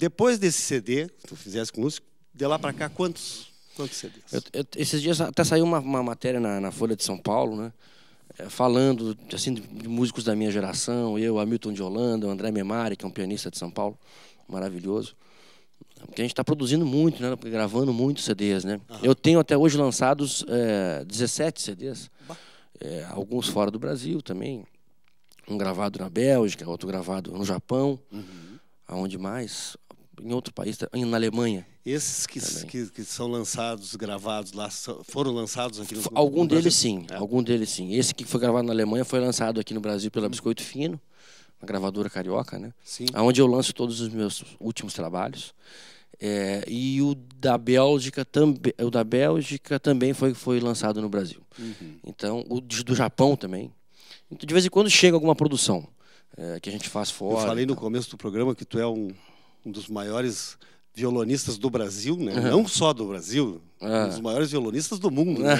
depois desse CD que tu fizesse com o Lúcio, de lá para cá, quantos CDs? Esses dias até saiu uma matéria na Folha de São Paulo, né? Falando assim, de músicos da minha geração, eu, Hamilton de Holanda, o André Memari, que é um pianista de São Paulo, maravilhoso. Porque a gente está produzindo muito, né? Gravando muitos CDs, né? Eu tenho até hoje lançados 17 CDs, alguns fora do Brasil também. Um gravado na Bélgica, outro gravado no Japão, aonde mais? Em outro país, na Alemanha. Esses que são lançados, gravados lá, foram lançados aqui no Brasil? Algum deles sim. Esse que foi gravado na Alemanha foi lançado aqui no Brasil pela Biscoito Fino, uma gravadora carioca, né? Sim. Onde eu lanço todos os meus últimos trabalhos. E o da Bélgica também foi lançado no Brasil. Então, o do Japão também. Então, de vez em quando chega alguma produção que a gente faz fora. Eu falei no começo do programa que tu é um dos maiores violonistas do Brasil, né? Não só do Brasil, um dos maiores violonistas do mundo, né?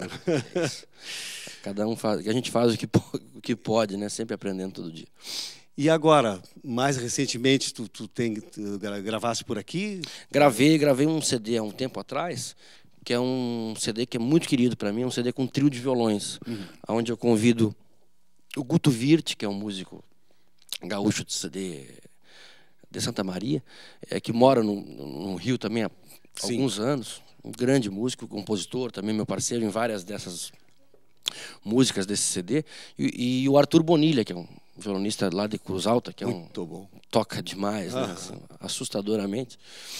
Cada um faz, a gente faz o que pode, né? Sempre aprendendo todo dia. E agora, mais recentemente, tu gravaste por aqui? Gravei um CD há um tempo atrás, que é um CD que é muito querido para mim, um CD com um trio de violões, onde eu convido o Guto Virte, que é um músico gaúcho de Santa Maria, que mora no Rio também há alguns anos, um grande músico, compositor, também meu parceiro em várias dessas músicas desse CD, e o Arthur Bonilha, que é um violonista lá de Cruz Alta, que muito bom. Toca demais, né? Assim, assustadoramente,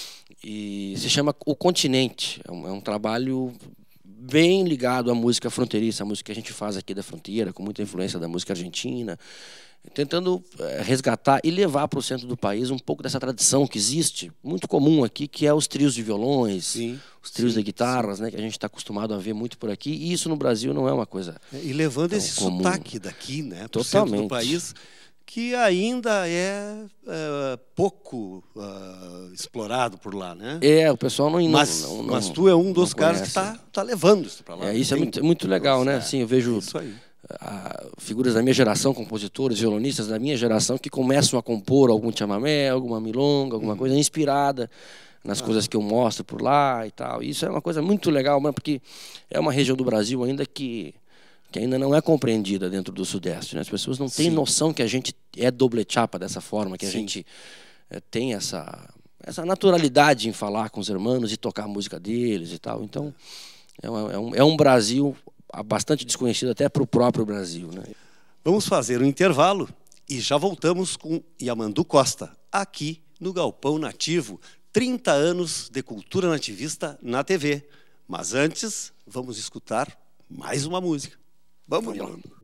e se chama O Continente. É um trabalho bem ligado à música fronteiriça, a música que a gente faz aqui da fronteira, com muita influência da música argentina, tentando resgatar e levar para o centro do país um pouco dessa tradição que existe, muito comum aqui, que é os trios de violões, os trios de guitarras, né, que a gente está acostumado a ver muito por aqui, e isso no Brasil não é uma coisa E levando esse comum. Sotaque daqui, né, para o centro do país, que ainda é pouco explorado por lá, né? O pessoal não... Mas tu é um dos caras que está levando isso para lá. Isso é muito legal, né? Assim, eu vejo... Isso aí. Figuras da minha geração, compositores, violonistas da minha geração que começam a compor algum chamamé, alguma milonga, alguma coisa inspirada nas coisas que eu mostro por lá e tal. Isso é uma coisa muito legal, porque é uma região do Brasil ainda que ainda não é compreendida dentro do Sudeste, né? As pessoas não têm noção que a gente é doble chapa dessa forma, que a gente tem essa naturalidade em falar com os irmãos e tocar a música deles e tal. Então, é um Brasil bastante desconhecido até para o próprio Brasil, né? Vamos fazer um intervalo e já voltamos com Yamandu Costa, aqui no Galpão Nativo. 30 anos de cultura nativista na TV. Mas antes, vamos escutar mais uma música. Vamos, Yamandu.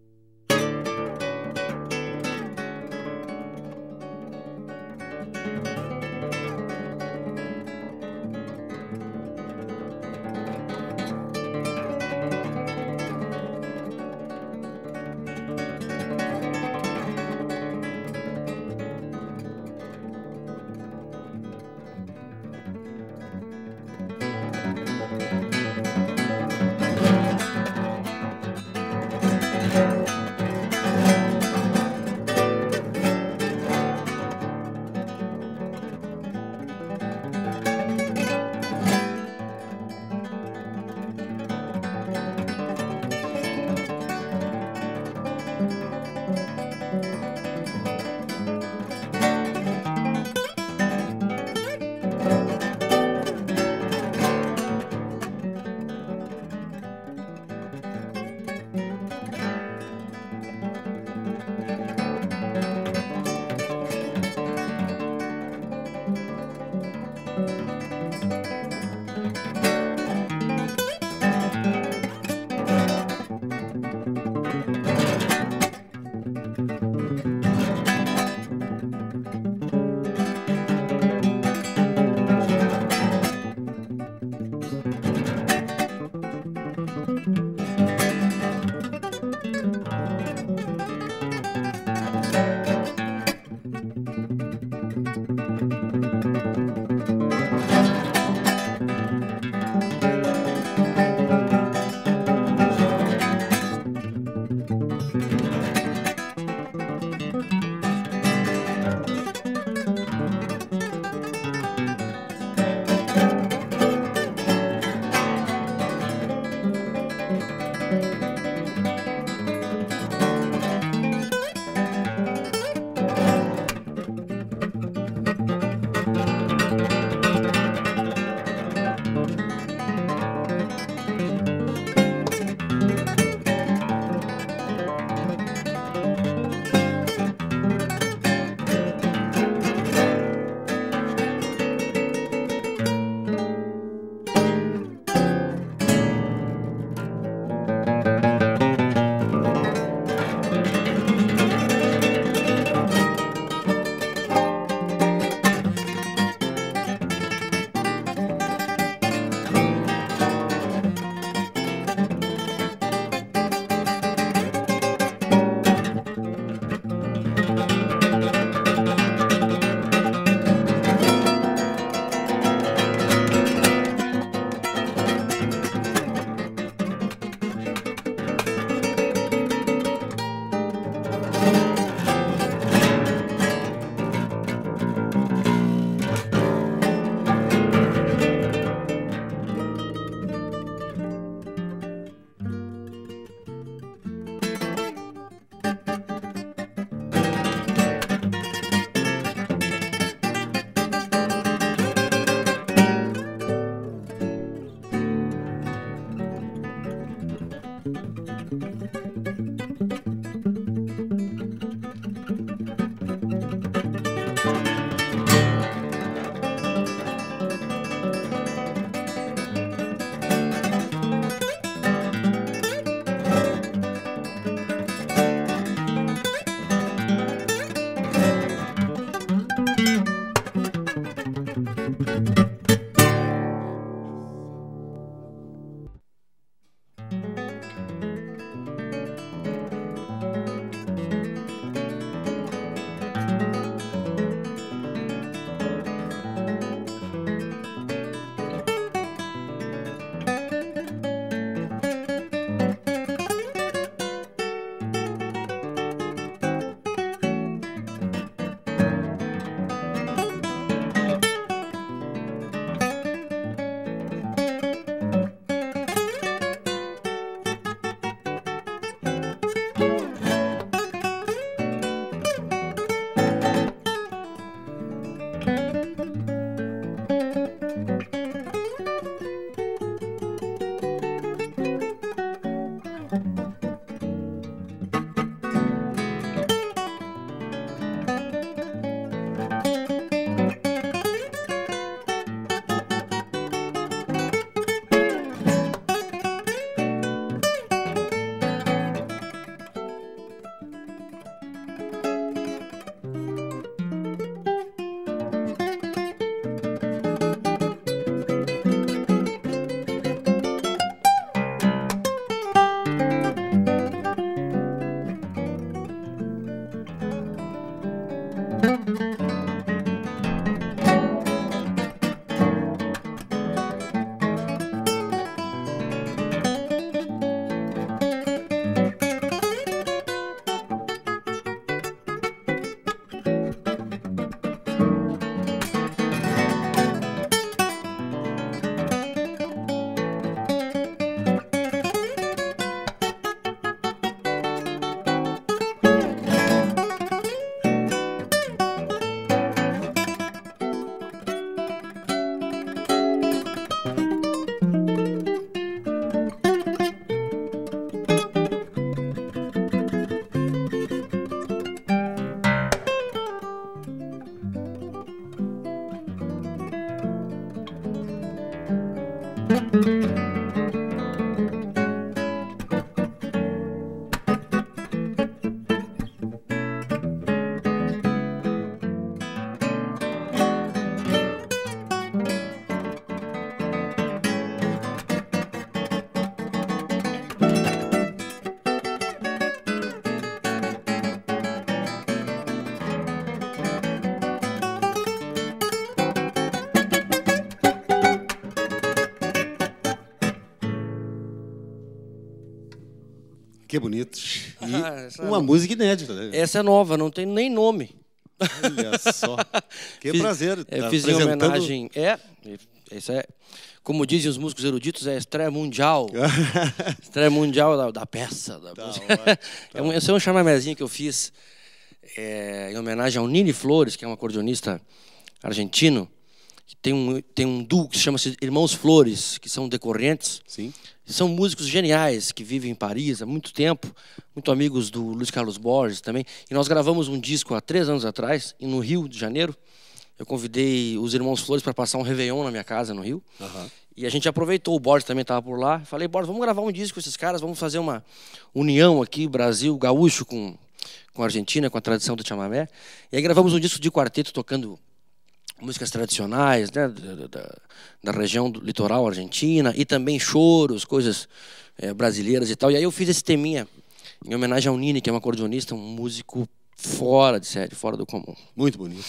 que bonito. E uma música inédita, né? Essa é nova, não tem nem nome. Olha só. Que prazer. Fiz em homenagem. Isso é, como dizem os músicos eruditos, é a estreia mundial. Estreia mundial da peça. Esse é um chamamézinho que eu fiz em homenagem ao Nini Flores, que é um acordeonista argentino. Tem um duo que chama-se Irmãos Flores, que são decorrentes. Sim. São músicos geniais que vivem em Paris há muito tempo, muito amigos do Luiz Carlos Borges também. E nós gravamos um disco há 3 anos atrás, no Rio de Janeiro. Eu convidei os Irmãos Flores para passar um Réveillon na minha casa, no Rio. Uhum. E a gente aproveitou, o Borges também estava por lá. Falei, Borges, vamos gravar um disco com esses caras, vamos fazer uma união aqui, Brasil, gaúcho com a Argentina, com a tradição do chamamé. E aí gravamos um disco de quarteto tocando músicas tradicionais, né, da região do litoral argentina, e também choros, coisas brasileiras e tal. E aí eu fiz esse teminha em homenagem ao Nini, que é um acordeonista, um músico fora de série, fora do comum. Muito bonito.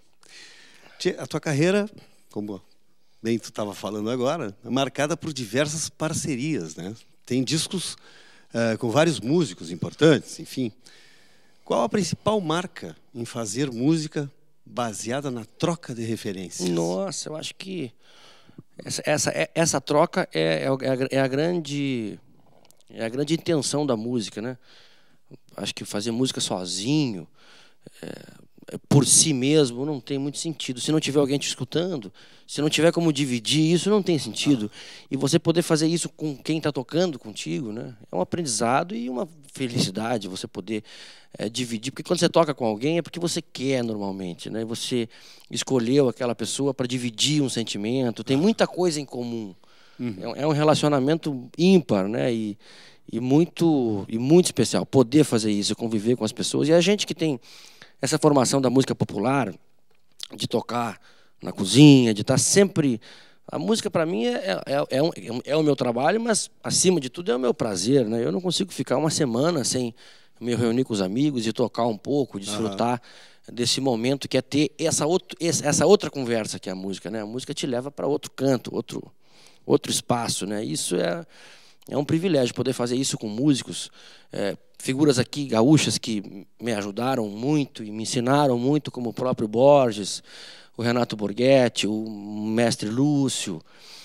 A tua carreira, como bem tu estava falando agora, é marcada por diversas parcerias, né? Tem discos com vários músicos importantes, enfim. Qual a principal marca em fazer música baseada na troca de referências? Nossa, eu acho que essa troca é a grande intenção da música, né? Acho que fazer música sozinho, por si mesmo, não tem muito sentido. Se não tiver alguém te escutando, se não tiver como dividir, isso não tem sentido. E você poder fazer isso com quem está tocando contigo, né? É um aprendizado e uma felicidade você poder dividir. Porque quando você toca com alguém é porque você quer normalmente, né? Você escolheu aquela pessoa para dividir um sentimento. Tem muita coisa em comum. É um relacionamento ímpar, né? E muito especial. Poder fazer isso, conviver com as pessoas. E a gente que tem essa formação da música popular, de tocar na cozinha, de estar sempre... A música, para mim, é o meu trabalho, mas, acima de tudo, é o meu prazer, né? Eu não consigo ficar uma semana sem me reunir com os amigos e tocar um pouco, desfrutar desse momento que é ter essa outra conversa que é a música, né? A música te leva para outro canto, outro espaço, né? Isso é um privilégio poder fazer isso com músicos, figuras aqui gaúchas que me ajudaram muito e me ensinaram muito, como o próprio Borges, o Renato Borghetti, o mestre Lúcio,